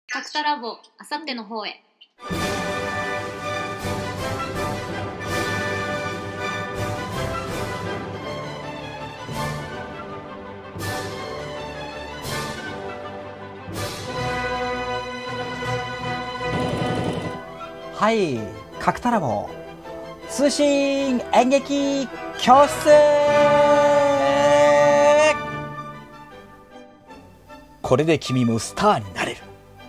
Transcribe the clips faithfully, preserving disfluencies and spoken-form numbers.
角田ラボ、あさっての方へ。 はい、角田ラボ通信演劇教室。これで君もスターになれる。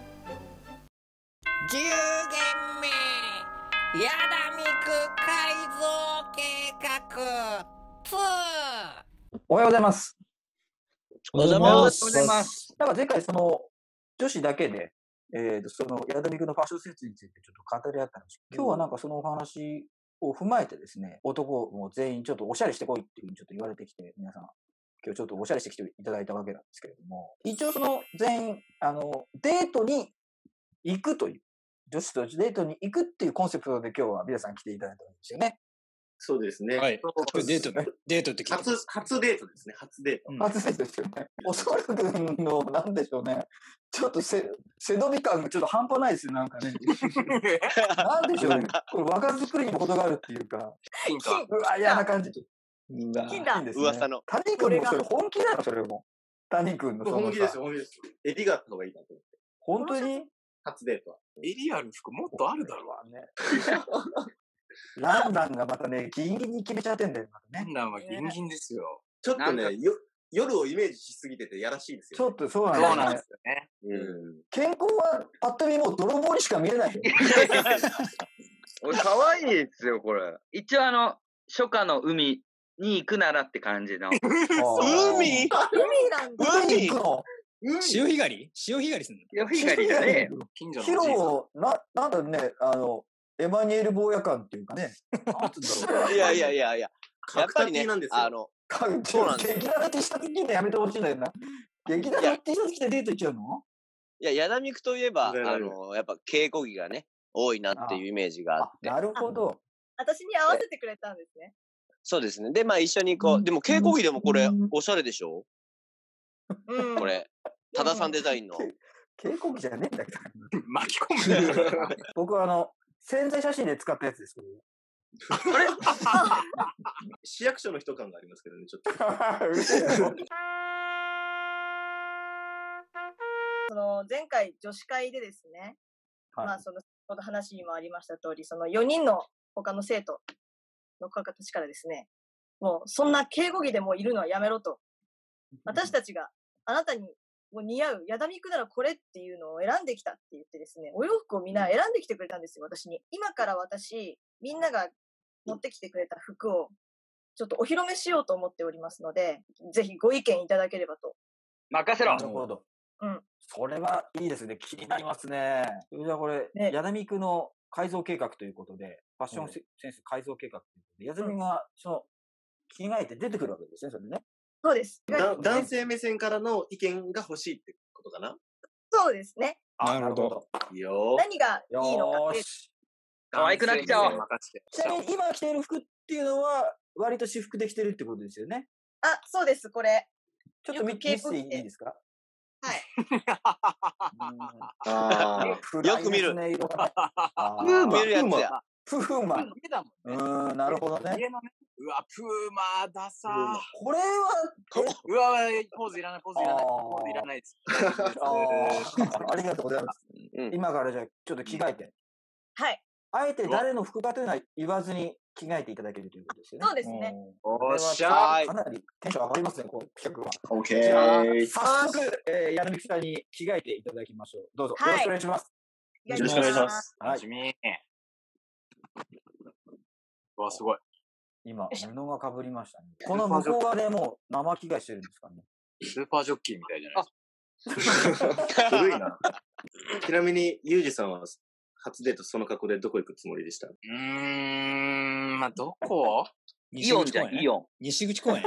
じゅうげんめヤダミク改造計画ツー。 おはようございます。 おはようございます。 おはようございます。なんか前回その女子だけで、えー、とそのヤダミクのファッションセンスについてちょっと語り合ったんですけど、今日はなんかそのお話を踏まえてですね、男も全員ちょっとおしゃれしてこいっていうふうにちょっと言われてきて、皆さん今日ちょっとおしゃれしてきていただいたわけなんですけれども、一応その全員あのデートに行くという、女子とデートに行くっていうコンセプトで今日は皆さん来ていただいたんですよね。 そうですね。 はい。デート、デートって聞いて初、初デートですね。初デート。 うん、初デートですよね。おそらくの、なんでしょうね。ちょっとせ、背伸び感がちょっと半端ないですよ、なんかね。なんでしょうね。これ若作りにも程があるっていうか。うわ、嫌な感じ。 金だ。 金ですね。 噂の。 谷君もそれ本気なの、それも。谷君のその本気ですよ、本気です。襟があった方がいいなと思って。 本当に初デートは。 襟ある服もっとあるだろうね。 ランランがまたね、ギンギンに決めちゃってんだよ、またね。ランランはギンギンですよ。 ちょっとね、よ夜をイメージしすぎててやらしいですよ、 ね。ちょっとそうなんですよね。 うん、健康はパッと見もう泥棒にしか見えないよ。 俺可愛いですよ、これ。一応あの、初夏の海に行くならって感じの。 海海なんだ。 海行くの潮干狩り潮干狩りすんの潮干狩りだね。 近所のヒロな、なんだろうね、あの、エマニュエル坊や感っていうかね。 いやいやいやいや。やっぱりね、あの、 そうなんです。劇団の T シャツ着てやめてほしいんだよな。劇団の T シャツ着てデート行っちゃうの？ いや、ヤダミクといえば、あの、やっぱ稽古着がね、多いなっていうイメージがあって。 なるほど。 私に合わせてくれたんですね。 そうですね。で、まあ一緒にこう、でも稽古着でもこれ、おしゃれでしょ？ うん。 これ、多田さんデザインの。 稽古着じゃねえんだけど。 巻き込む。 僕はあの、宣材写真で使ったやつですけど。 あれ市役所の人感がありますけどね、ちょっと。 その前回女子会でですね、 はい、 まあその話にもありました通り、そのよにんの他の生徒の方たちからですね、もうそんな敬語着でもいるのはやめろと。私たちがあなたにもう似合うヤダミクならこれっていうのを選んできたって言ってですね、お洋服をみんな選んできてくれたんですよ、私に。今から私、みんなが持ってきてくれた服をちょっとお披露目しようと思っておりますので、ぜひご意見いただければと。 任せろ。 なるほど。 うん。 それはいいですね。気になりますね。じゃあこれ、ね、ヤダミクの改造計画ということで、ファッションセンス改造計画ということで、ヤダミがその着替えて出てくるわけですね、それね。 そうです。 男性目線からの意見が欲しいってことかな？ そうですね。 なるほど。 いいよ。 何がいいのか。 可愛くなっちゃおう。 ちなみに今着ている服っていうのは、割と私服で着てるってことですよね。 あ、そうです、これ。 ちょっと見せていいですか？ はい。 あよく見る。 よく見るやつや。 プーマ。うん、なるほどね。 うわ、プーマーださー。 これは、 うわ、ポーズいらない、ポーズいらない、ポーズいらないです。 ありがとうございます。今からじゃあ、ちょっと着替えて。 はい。 あえて誰の服かというのは言わずに着替えていただけるということですよね。 そうですね。 おっしゃー。かなりテンション上がりますね、この企画は。 オッケー。 じゃあ、早速、えー、矢野美樹さんに着替えていただきましょう。どうぞ、よろしくお願いします。 よろしくお願いします。 楽しみ。うわ、すごい。 今、布がかぶりましたね。この向こう側でもう生着替えしてるんですかね。 スーパージョッキーみたいじゃないですか。古いな。ちなみに、ユージさんは初デートその格好でどこ行くつもりでした？ うーん、まあ、どこ？ イオンじゃん、イオン。 西口公園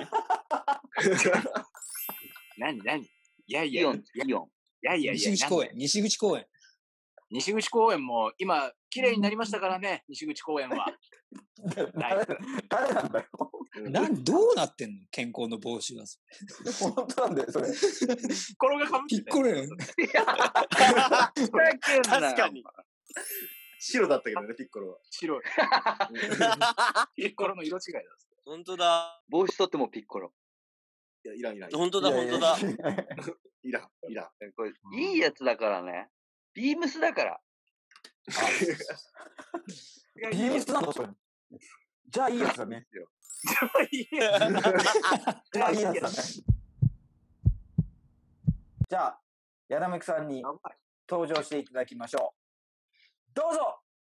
何何いやいや。 イオン、イオン。 いやいやいや。西口公園、西口公園。西口公園も今、綺麗になりましたからね、西口公園は。 誰誰なんだよ。 なんどうなってんの健康の帽子は。 本当なんだよ、それ。 ピッコロがかぶってピッコロやん。 確かに。白だったけどね、ピッコロは。 白い。ピッコロの色違いだ。 本当だ。 帽子取ってもピッコロ。 いや、いらんいらん。 本当だ、本当だ。 いらん、いらん。 これ、いいやつだからね。ビームスだから。 ビームスなのそれ。じゃあいいやつだね。 じゃあいいやつ。 じゃあいいやつだね。じゃあ、矢田めくさんに登場していただきましょう。どうぞ。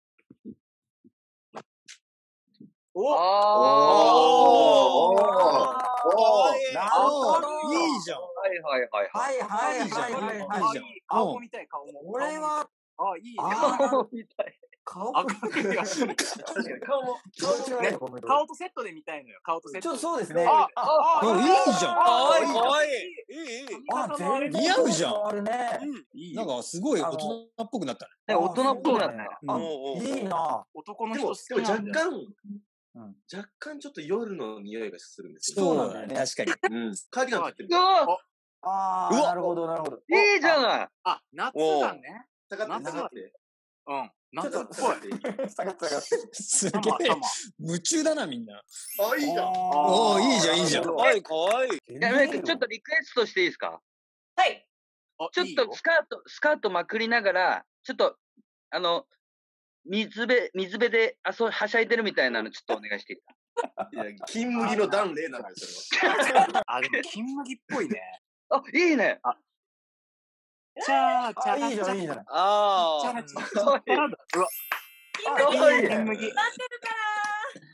おおおなるほど。 いいじゃん。 はいはいはいはいはいはいはいはい。 顔みたい、顔も。 これは、 あ、いいね。 顔みたい。 顔あ、確かに顔も、顔とセットで見たいのよ。顔とセット。 ちょっとそうですね。 あ、 あ、いいじゃん。 かわいい、かわいい。いい、いい。 あ、全然似合うじゃん。 変わるね。 なんかすごい大人っぽくなったね。大人っぽくなった。 あ、いいな。 男のでも、 人でも若干、若干ちょっと夜の匂いがするんですよ。 そうなんだよね。確かに。 うん。カーディガン買ってる。 ああ、なるほど、なるほど。 いいじゃない。 あ、夏だね。 下がって、下がって。 うん。夏っぽい。 下がって下がって。 すげえ。夢中だな、みんな。 あ、いいじゃん。 おお、いいじゃん、いいじゃん。 かわいい、かわいい。 いや、ちょっとリクエストしていいですか？ はい。 ちょっとスカート、スカートまくりながら、ちょっと、あの、水辺、水辺で、あ、そう、はしゃいでるみたいなの、ちょっとお願いしていいか？ いや、金麦の断例なんだよ、それは。あ、でも金麦っぽいね。 あ、いいね。あ、 チャー、チャー、 いいじゃん、いいじゃん。 あチャー、チャー、うわ。金麦。待ってるから。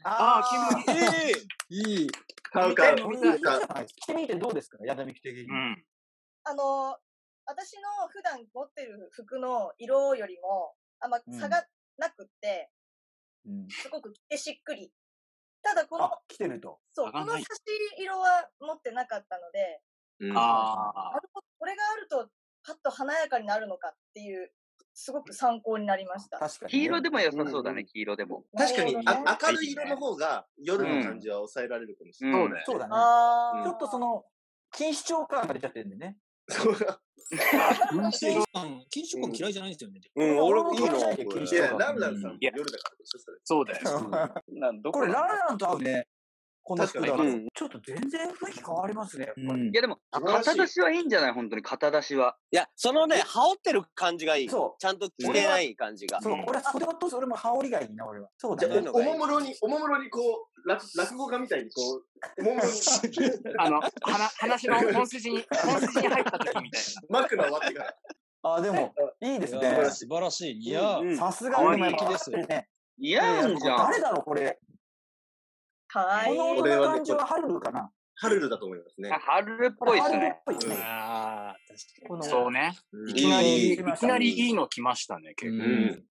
ああ、金麦。 いい。いい。 買うか。 着てみてどうですか、矢田美希的に。 あの、私の普段持ってる服の色よりも、あんま差がなくって、すごく着てしっくり。ただこの、 着てると。 そう、この差し色は持ってなかったので、ああ。なるほど、これがあると、パッと華やかになるのかっていう、すごく参考になりました。 確かに。 黄色でも良さそうだね、黄色でも。 確かに、あ、明るい色の方が夜の感じは抑えられるかもしれない。 そうだね。ちょっとその、錦糸町感が出ちゃってるんでね。 そうだ。 錦糸感、錦糸感嫌いじゃないんですよね。 うん、俺もいいの。 いや、ランランさん夜だからでしょ、それ。 そうだよ。 これ、ランランと合うね。この服だと。 うんちょっと全然雰囲気変わりますね。 いやでも、肩出しはいいんじゃない本当に、肩出しは。 いや、そのね、羽織ってる感じがいい。 そう。 ちゃんと着てない感じが。 そう、俺は袖と俺も羽織がいいな、俺は。そうだね。 おもむろに、おもむろにこう、落語家みたいにこう、おもむろに。 あの、話の本筋に、本筋に入った時みたいな。 枕終わってから。 あ、でも、いいですね。 素晴らしい。似合う。 さすがに人気です。 似合うんじゃん。 誰だろう、これ。 かわいい。 この感じはハルルかな。 ハルルだと思いますね。 ハルルっぽいですね。 ああ、確かに。 そうね。いきなり、いきなりいいの来ましたね、結構。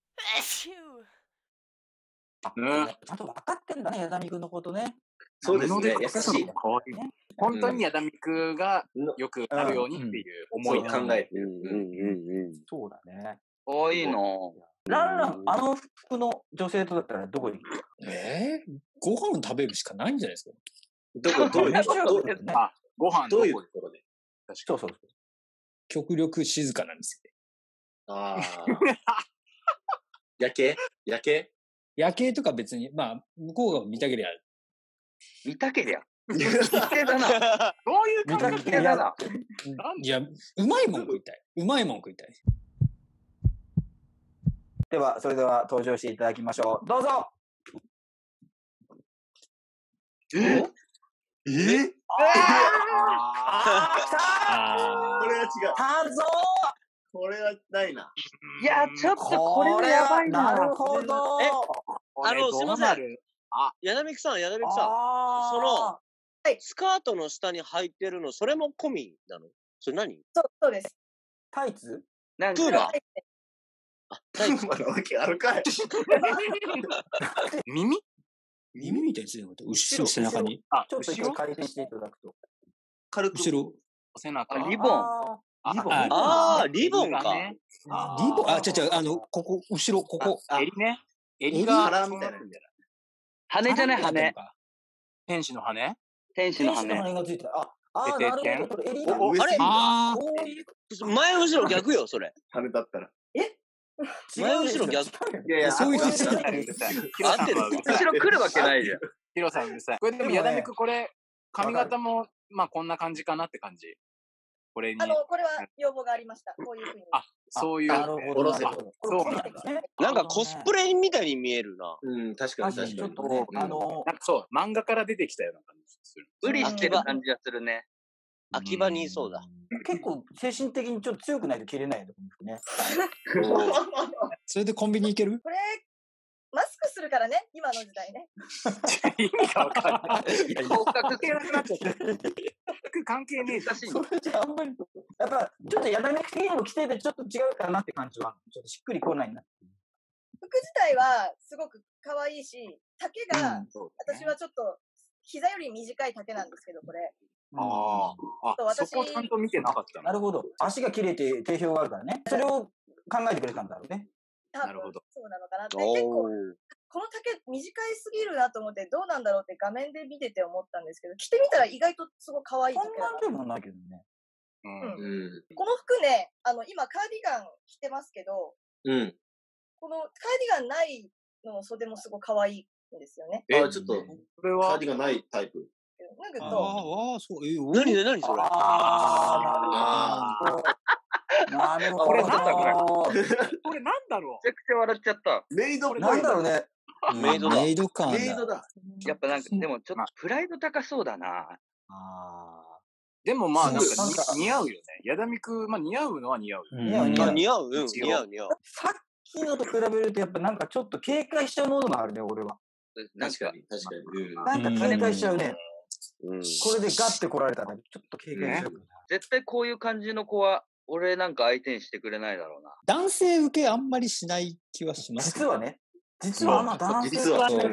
うん。ちゃんと分かってんだね、矢田美くんのことね。 そうですね、優しい。 本当に矢田美くがよくなるようにっていう思い考えてる。 そうだね。 ああ、いいな。 ランラン、あの服の女性とだったらどこに行く？ えー、ご飯食べるしかないんじゃないですか。 どこ、どういうところであ、ご飯どういうところでそうそうそう。 極力静かなんですよ。ああ。夜景夜景夜景とか別に、まあ、向こうが見たけりゃ。 見たけりゃ見たけだな。 どういう感覚だな。 いや、うまいもん食いたい。うまいもん食いたい。 では、それでは登場していただきましょう。どうぞ。 ええあー、来たーこれは違う。 たぞーこれはないな。 いや、ちょっとこれはやばいな。 なるほど。 え、あの、すいません。あ、矢田美さん、矢田美さん。その、スカートの下に履いてるの、それも込みなの？それ何？ そう、そうです。 タイツ？ なんプーマ。 タイツなわけあるかい。 耳？ 耳みたいにしてること後ろ、背中に。 あ、ちょっと一回回転していただくと。 軽く。 後ろ。 背中。 リボン。 リボン。 ああ、リボンか。 リボン、あ、違う違う、あの、ここ、後ろ、ここ。 襟ね。襟が腹みたいな。 羽じゃない羽。 天使の羽天使の天使の羽。 羽がついてる。あ、あー、なるほど。これ襟が。 あれあこういう前後ろ逆よ、それ。 羽だったら。 前後ろ逆。 いやいや、 そういうあ人じゃない。 合ってる。 後ろ来るわけないじゃん。 ヒロさんうるさい。これでも、やだみくこれ、髪型も、まあこんな感じかなって感じ。これに。 あの、これは要望がありました。こういうふうに。 あ、そういう。 なるほど。 そうなんですね。 なんかコスプレみたいに見えるな。 うん、確かに確かに。 ちょっとね、あの、 なんかそう、漫画から出てきたような感じする。 無理してる感じがするね。 秋葉にいそうだ。 結構精神的にちょっと強くないと着れないよね。 それでコンビニ行ける？ これ、マスクするからね、今の時代ね。 意味がわかんない。 広角関係なくなっちゃった。関係ねえだし。 それじゃあんまり。やっぱ、ちょっとやだめく的にも着ててちょっと違うかなって感じは、ちょっとしっくりこないな。 服自体はすごく可愛いし、丈が、私はちょっと、膝より短い丈なんですけど、これ。 ああ、あ、そこちゃんと見てなかったなるほど。足が切れて定評があるからね。それを考えてくれたんだろうね。 なるほど。そうなのかなって。結構、この丈短いすぎるなと思って、どうなんだろうって画面で見てて思ったんですけど、着てみたら意外とすごい可愛い丈だな。 そんなんでもないけどね。 うん。この服ね、あの、今カーディガン着てますけど、 うん。 このカーディガンないのも袖もすごい可愛いんですよね。 え、ちょっと、これはカーディガンないタイプ。 脱ぐと。 ああ、そう、え、何で何それ。 ああ、なるほど。 これなんだこれ。これなんだろう。 めちゃくちゃ笑っちゃった。 メイドなんだろうね。 メイドだ。 メイド感だ。 メイドだ。 やっぱなんか、でもちょっとプライド高そうだな。 ああ。 でもまあなんか似合うよね。やだみく、まあ似合うのは似合うよ。 似合う似合う。 似合う、うん、似合う似合う。 さっきのと比べるとやっぱなんかちょっと警戒しちゃうものがあるね、俺は。 確かに、確かに。 なんか警戒しちゃうね。 うん、 これでガッて来られたらちょっと警戒しちゃう。 絶対こういう感じの子は、俺なんか相手にしてくれないだろうな。 男性受けあんまりしない気はします。 実はね。実はまあ男性はしない。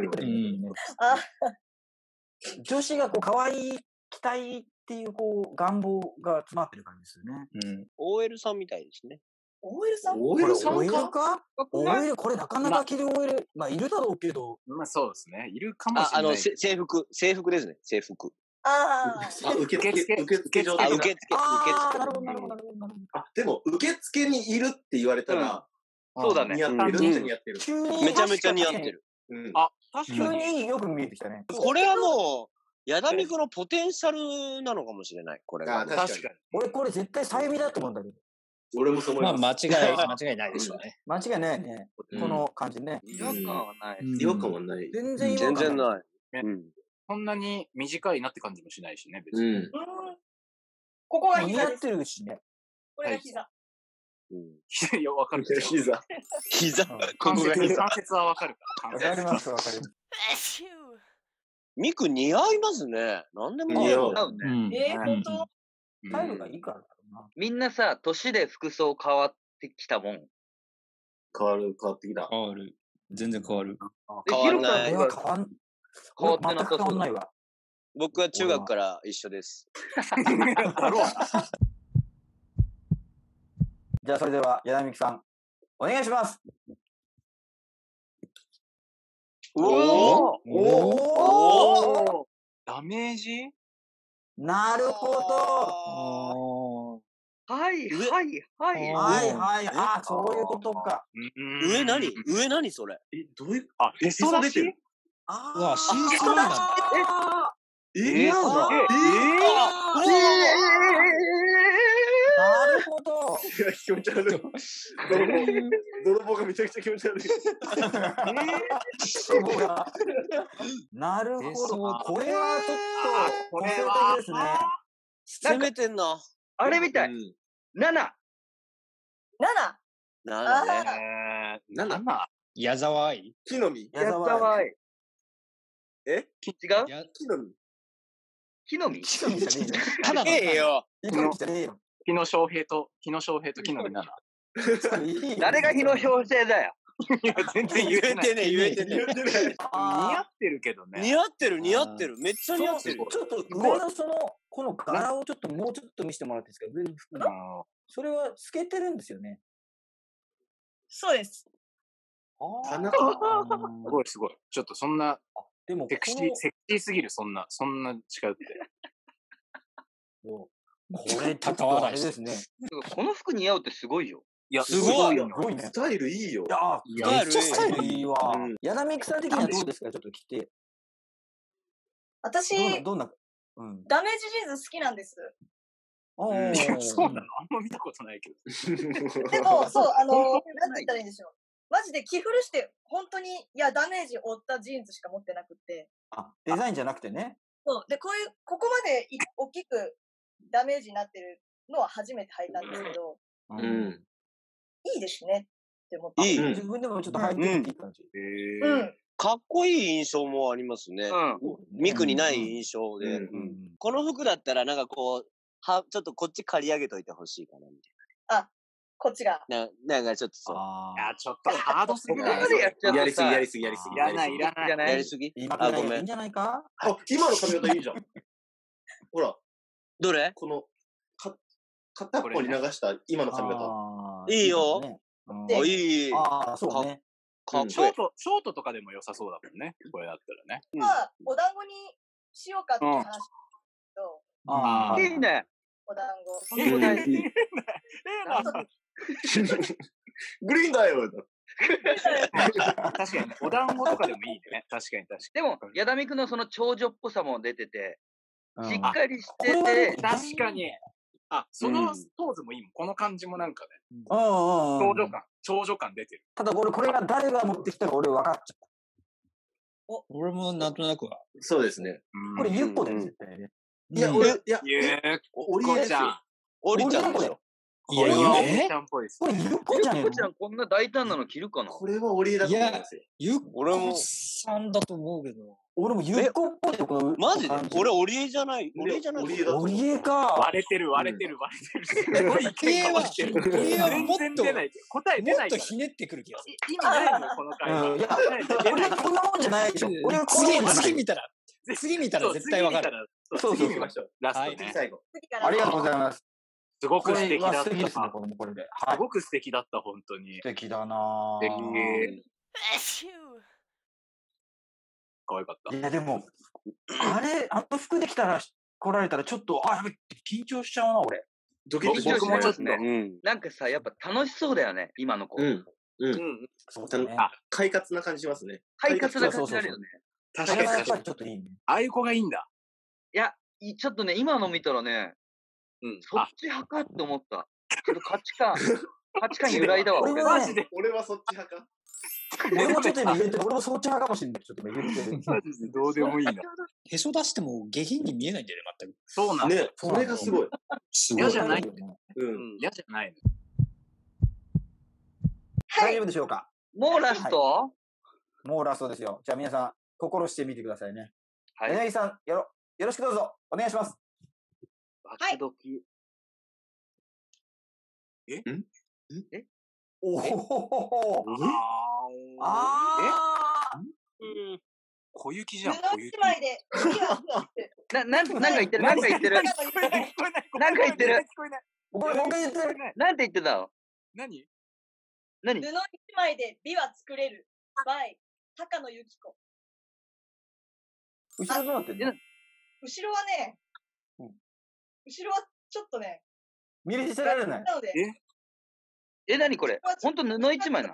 女子がこう可愛い期待っていうこう願望が詰まってる感じですよね。 うん。 オーエル さんみたいですね。 オーエル さんオーエル さんか ?オーエル、これなかなか着る オーエル、まあいるだろうけど。 まあそうですね。いるかもしれない。 あ、あの、制服、制服ですね。制服。 ああ、受付、受付上あ、受付、受付。 ああ、なるほど、なるほど。 あ、でも、受付にいるって言われたら、 そうだね。 似合ってる、似合ってる。 めちゃめちゃ似合ってる。 あ、確かに。急によく見えてきたね。 これはもう、やだみくのポテンシャルなのかもしれない、これが。 確かに。 俺これ絶対さゆみだと思うんだけど。 俺もそう思います。 まあ間違い、間違いないでしょうね。 間違いないね。この感じね。 違和感はない。 違和感はない。 全然違和感全然ない。 そんなに短いなって感じもしないしね、別に。 ここが似合ってるしね。 これが膝。 いや、わかる。 膝。 膝。ここが膝。関節はわかるか。 わかります、わかります。 ミク似合いますね。なんでも似合うね。 えー、本当？ スタイルがいいからだろうな。 みんなさ、年で服装変わってきたもん。 変わる、変わってきた。 変わる。全然変わる。 変わらない。 変わん変わってなさそう。 ないわ。 僕は中学から一緒です。 じゃあそれでは、やだみきさん、お願いします。 おおおおダメージなるほど。はい、はい、はい。 はい、はい。あ、そういうことか。 上何上何それえ、どういう、 あ、へそ出てる。 ああ、新鮮なんだ。 え、え、え、なるほど。 いや、気持ち悪い。泥棒、泥棒がめちゃくちゃ気持ち悪い。 なるほど。これはちょっと、これはですね。 攻めてんな。 あれみたい。なな。 なな。 ななね。 なな。 矢沢愛木の実。 矢沢愛。 え違う木の実。 木の実木の実じゃねえよ。 ただええよ。 木の実じゃねえよ。 日野翔平と、日野翔平と木の実なな。 誰が日野翔平だよ。 いや、全然言えてない。 言えてね、言えてね。 似合ってるけどね。 似合ってる、似合ってる。めっちゃ似合ってる。 ちょっと上のその、この柄をちょっともうちょっと見せてもらっていいですか、上の服の。それは透けてるんですよね。 そうです。 ああ。 すごいすごい。ちょっとそんな、 でも、 セクシー、セクシーすぎる、そんな、そんな違うって。 これ、ちょっとあれですね。 この服似合うってすごいよ。 いや、 すごいすごいね。 スタイルいいよ。 いや、めっちゃスタイルいいわ。矢田美久さん的にはどうですか、ちょっと来て。 私、 どんな、うん、 ダメージジーンズ好きなんです。 いや、そうなのあんま見たことないけど。でも、そう、あの、なんて言ったらいいんでしょう。マジで着古して、本当に、いや、ダメージ負ったジーンズしか持ってなくて。 あ、デザインじゃなくてね。 そう。で、こういう、ここまで大きくダメージになってるのは初めて履いたんですけど、 うん。 いいですねって思って。 いい。 自分でもちょっと履いてみていい感じ。 うん。かっこいい印象もありますね。うん。ミクにない印象で。この服だったらなんかこう、は、ちょっとこっち刈り上げといてほしいかな、みたいな。あ、こっちが。 な、なんかちょっとそう。 いや、ちょっとハードすぎない。 やりすぎ、やりすぎ、やりすぎ。 いらない、いらない。 やりすぎあ、ごめん。いいんじゃないかあ、今の髪型いいじゃん。ほら。 どれこの、か、片っぽに流した今の髪型。 いいよ。あ、いい。 ああ、そうね。 かっこいい。 ショート、ショートとかでも良さそうだもんね。これだったらね。 まあ、お団子にしようかって話すけど。 ああ。いいね。 お団子。 いいね。いいね。 グリーンだよ。 確かに、お団子とかでもいいね。確かに確かに。 でも、矢田美久のその長女っぽさも出てて、しっかりしてて。 確かに。あ、そのポーズもいいもん。この感じもなんかね。 長女感、長女感出てる。 ただ俺、これが誰が持ってきたか俺分かっちゃった。 お、俺もなんとなくは。 そうですね。 これゆっこだよ、絶対ね。 いや、俺、いや、 ゆっおりえちゃん。 おりちゃんでしょ。 いや、ゆっちゃんっぽいです。 これゆっこちゃん。 ゆっこちゃんこんな大胆なの着るかな。 これはおりえだと思いますよ。 ゆっこさんだと思うけど。 俺もゆっこっぽいよ、この。 マジで俺、オリエじゃない。オリエじゃない。 オリエか。 割れてる、割れてる、割れてる。すごい意見が割れてる。 オリエはもっと、 答え出ない。 もっとひねってくる気がする。 意味ないの、この会話。 いや、俺こんなもんじゃないでしょ。俺は次、次見たら、次見たら絶対わかる。 そうそう。 見ましょう。 ラストね。 最後。 ありがとうございます。 すごく素敵だった。 素敵ですね、これもこれで。 すごく素敵だった、本当に。 素敵だなぁ。素敵。可愛かった。 いや、でも、あれ、あの服で来たら、来られたらちょっと、あ、やべ、緊張しちゃうな、俺。 ドキドキしますね。なんかさ、やっぱ楽しそうだよね、今の子。 うん。うん。 そうだね。 あ、快活な感じしますね。 快活な感じあるよね。 確かに確かに。 ちょっといいね。 ああいう子がいいんだ。 いや、ちょっとね、今の見たらね、 うん、 そっち派かって思った。ちょっと価値観、価値観揺らいだわ、 俺マジで。俺はそっち派か。 俺もちょっと今入れて、俺もそっち派かもしれない。ちょっと今入れてる。 どうでもいいな。 へそ出しても下品に見えないんだよね、全く。 そうなんだ。 ね、それがすごい。 嫌じゃない。 うん。 嫌じゃない。 大丈夫でしょうか。 もうラストもうラストですよ。じゃあ皆さん、心してみてくださいね。 はい。 柳さん、よろ、よろしくどうぞ。お願いします。 はい。 えんえおおああ小雪じゃん。 布一枚で。 な、なん、なんか言ってる、なんか言ってる。なんか言ってる。 僕もう一回言ってる。 なんて言ってたの何何布一枚で美は作れる。バイ、高野由紀子。 後ろどうなってんの？ 後ろはね、後ろはちょっとね、 見れせられない。 ええ、何これほんと布一枚なの？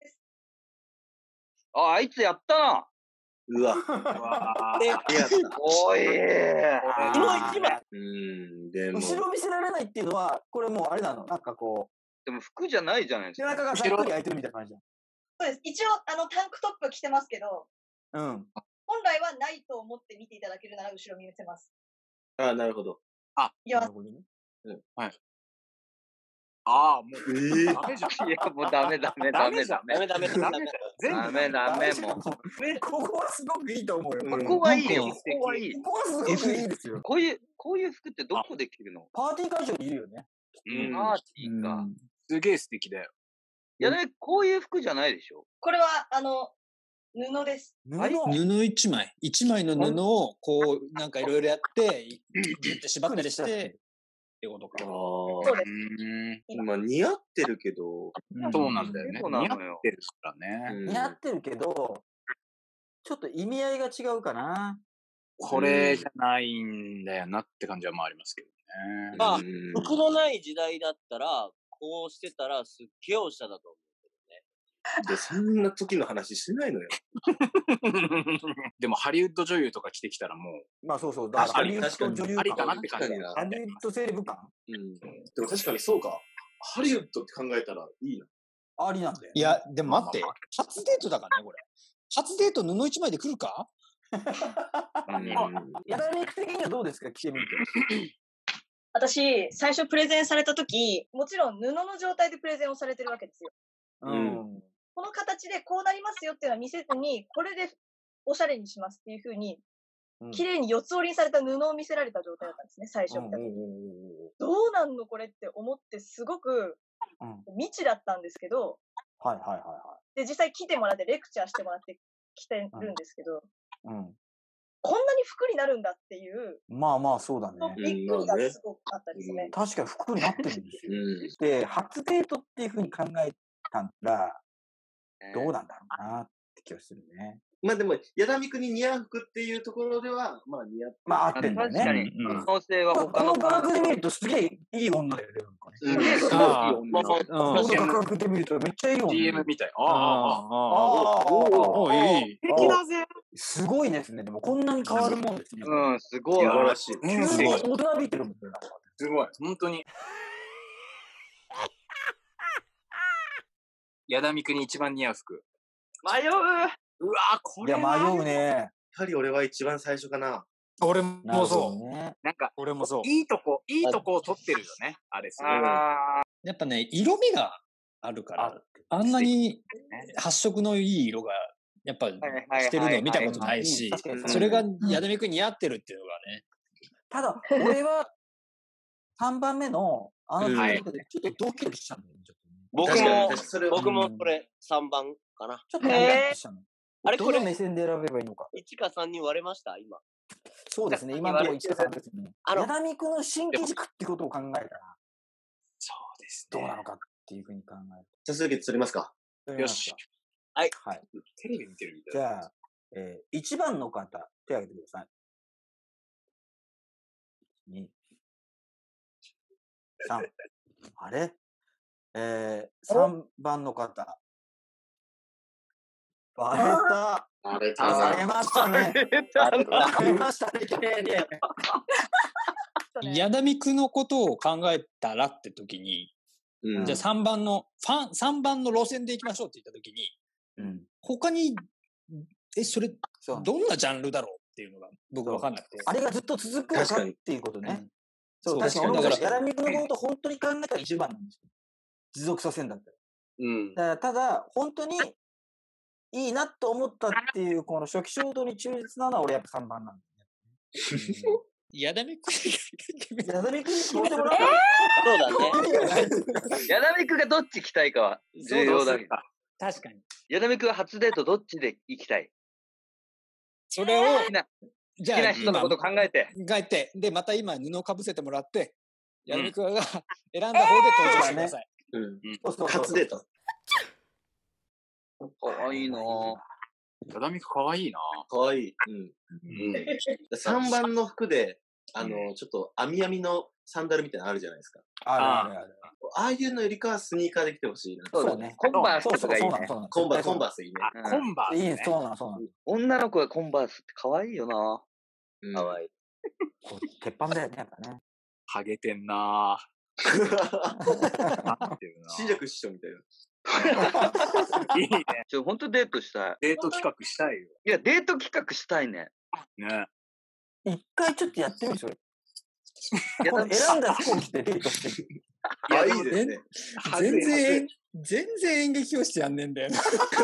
あ、あいつやったな。 うわ。 おいー。 布一枚。 うん、でも。 後ろ見せられないっていうのは、これもうあれなのなんかこう。 でも服じゃないじゃないですか。 背中がざっくり開いてるみたいな感じじゃん。 そうです。一応、あの、タンクトップ着てますけど、 うん。 本来はないと思って見ていただけるなら後ろ見せます。 ああ、なるほど。 あ、 なるほどね。 うん。はい。ああ、もう、 えダメじゃん。 いや、もうダメダメダメダメ。 ダメダメダメ。 ダメダメもう。 ここはすごくいいと思うよ。 ここはいいよ。ここはいい。 ここはすごくいいですよ。 こういう、こういう服ってどこで着るの？ パーティー会場にいるよね。 うん。 パーティーか。 すげえ素敵だよ。 いやね、こういう服じゃないでしょ。 これは、あの、布です。 布一枚。一枚の布を、こう、なんかいろいろやって、ギュッて縛ったりして、ってことか。 そうです。 まあ似合ってるけど。 そうなんだよね。似合ってるからね。 似合ってるけど、 ちょっと意味合いが違うかな。 これじゃないんだよなって感じはまあありますけどね。 まあ、服のない時代だったら、こうしてたらすっげえおしゃだと思うけどね。 で、そんな時の話してないのよ。 でもハリウッド女優とか着てきたらもう。 まあそうそう。だからハリウッド女優ありかなって感じ。 ハリウッドセレブ感。 うん。でも確かにそうか。ハリウッドって考えたらいいな。 ありなんだよ。 いや、でも待って。初デートだからね、これ。初デート布一枚で来るか？ やだめく的にはどうですか？着てみて。 私、最初プレゼンされたとき、もちろん布の状態でプレゼンをされてるわけですよ。 うん。 この形でこうなりますよっていうのは見せずに、これでおしゃれにしますっていうふうに、綺麗に四つ折りにされた布を見せられた状態だったんですね、最初見た時。どうなんのこれって思って、すごく未知だったんですけど、 はいはいはいはい。で、実際来てもらってレクチャーしてもらって来てるんですけど、 うん。 こんなに服になるんだっていう。 まあまあそうだね。 びっくりがすごくあったですね。 確かに服になってるんですよ。で、初デートっていうふうに考えたら、どうなんだろうなって気がするね。 まあでも、矢田美久に似合う服っていうところでは、まあ似合ってまあ合ってんだよね。 確かに。可能性は他の。 この画角で見るとすげえいい女だよね。 すげえすごいいい女。 この画角で見るとめっちゃいい女。 ディーエム みたい。ああ、ああ、 おいい。 素敵だぜ。すごいですね。でもこんなに変わるもんですね。 うん、すごい。 素晴らしい。 すごい。大人びてるもんね。 すごい。本当に。矢田美久に一番似合う服。 迷う。 うわー、これ。 いや、迷うね。 やはり俺は一番最初かな。 俺もそう。 ね、 なんか、 俺もそう。 いいとこ、いいとこを取ってるよね。あれすごい。 やっぱね、色味があるから、あんなに発色のいい色が、やっぱしてるのを見たことないし、それが矢田美久に似合ってるっていうのがね。 ただ、俺は、さんばんめの、あの人でちょっとドキドキしたんだよね。 僕も、僕もこれさんばんかな。 ちょっとドキドキしたの。 あれこれどの目線で選べばいいのか。 いちかさんに割れました今。 そうですね、今のところいちかさんですね。矢田美久の新規軸ってことを考えたら、 そうですね。どうなのかっていうふうに考える。 じゃあ、続き取りますか。 よし。 はい。 はい。 テレビ見てるみたいな。じゃあ、えー、いちばんの方、手を挙げてください。に、さん。あれえー、さんばんの方。バレた。 バレた。 バレましたね。バレましたね、綺麗に。矢田美久のことを考えたらって時に、うん、じゃあさんばんの、ファン、さんばんの路線で行きましょうって言った時に、うん、他に、え、それ、どんなジャンルだろうっていうのが僕わかんなくて。 あれがずっと続くのかっていうことね。そう、確かに。だから、矢田美久のことを本当に考えたらいちばんなんですよ。持続させんだったら。うん。だからただ、本当にいいなと思ったっていう、この初期衝動に忠実なのは俺やっぱさんばんなんですね。 矢田美久矢田美久に決めてもらった。 そうだね。 矢田美久がどっち行きたいかは重要だけど。 確かに。 矢田美久は初デートどっちで行きたい？ それを、 じゃあ、好きな人のこと考えて。 考えて、で、また今布をかぶせてもらって、矢田美久が選んだ方で登場してください。 うん。初デート。 かわいいなぁ。 矢田美久かわいいなぁ。 かわいい。うん。うん。さんばんの服で、あの、ちょっと網網のサンダルみたいなのあるじゃないですか。 あるあるある。 ああいうのよりかはスニーカーで来てほしいな。 そうね。コンバースとかいいね。 コンバース、コンバースいいね。 コンバース。 いいね、そうなの、そうなの。 女の子がコンバースってかわいいよなぁ。かわいい。 鉄板だよね、やっぱね。 ハゲてんなぁ。 新宿師匠みたいな。 いいね。 ちょ、ほんとデートしたい。 デート企画したいよ。 いや、デート企画したいね。 ね。 一回ちょっとやってみるそれ。選んだ服を着てデートしてる。 いや、いいですね。 全然、全然演劇をしてやんねえんだよな。 着替えま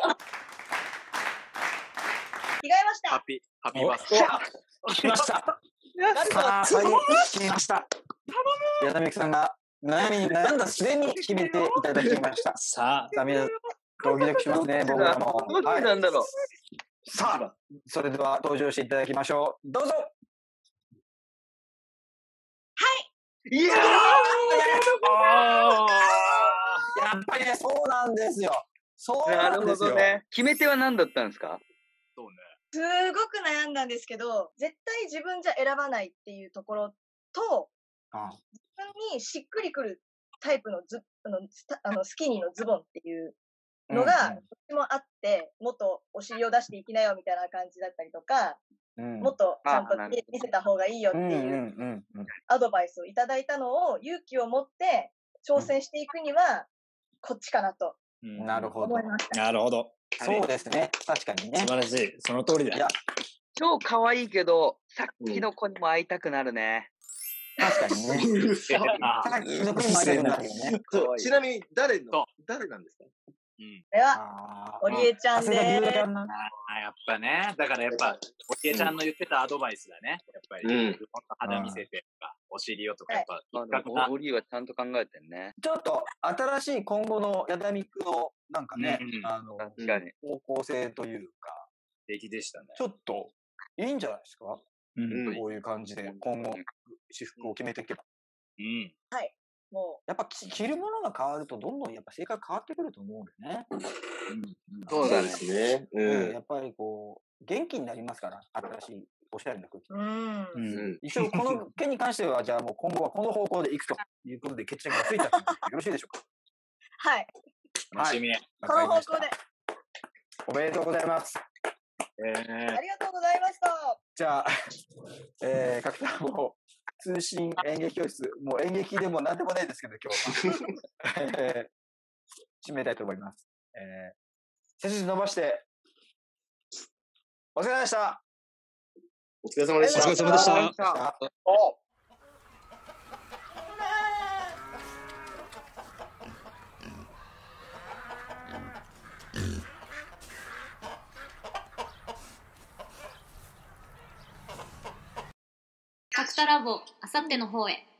した。 ハッピー、ハッピーバースデー。 来ました。さあ、はい、決めました。矢田美久さんが悩みに悩んだ末に決めていただきました。さあ、皆さん、ドキドキしますね、僕らも。 どっちなんだろう。 さあ、それでは登場していただきましょう。どうぞ。 はい。 いやー、 やっぱりね、そうなんですよ。そうなんですよ。 なるほどね。決め手は何だったんですか？ そうね。 すごく悩んだんですけど、絶対自分じゃ選ばないっていうところと、 あ自分にしっくりくるタイプのズあのスタあのスキニーのズボンっていうのが、どっちもあって、もっとお尻を出していきなよみたいな感じだったりとか、 うん、 もっとちゃんと見せた方がいいよっていうアドバイスをいただいたのを勇気を持って挑戦していくには、こっちかなとなるほど。 思いました。 なるほど。 そうですね。確かにね。 素晴らしい。その通りだ。 いや、超可愛いけど、さっきの子にも会いたくなるね。 確かにね。さっきの子にも会いたくなるよね。 そう、ちなみに誰の、誰なんですか？ うん。これは、おりえちゃんでーす。 ああ、やっぱね。だからやっぱ、おりえちゃんの言ってたアドバイスだね。やっぱり、うん、肌見せてとか、お尻をとか、やっぱ、 おりはちゃんと考えてるね。 ちょっと、新しい今後のヤダミクの、なんかね、うん、あの、方向性というか、 素敵でしたね。 ちょっと、いいんじゃないですか？うん、こういう感じで、今後、私服を決めていけば。 うん。 はい。もう。 やっぱ着るものが変わると、どんどんやっぱ性格変わってくると思うんだよね。 うん、そうですね。 うん。やっぱりこう、元気になりますから、新しいおしゃれな空気。 うん。 うん。一応、この件に関しては、じゃあもう今後はこの方向で行くということで決着がついたということでよろしいでしょうか？ はい。 楽しみ。 この方向で。 おめでとうございます。 えー、 ありがとうございました。 じゃあ、えー、角田も通信演劇教室、もう演劇でも何でもないですけど、今日は、えー、締めたいと思います。えー、背筋伸ばして、お疲れ様でした。 お疲れ様でした。 お疲れ様でした。 お角田ラボ、あさっての方へ。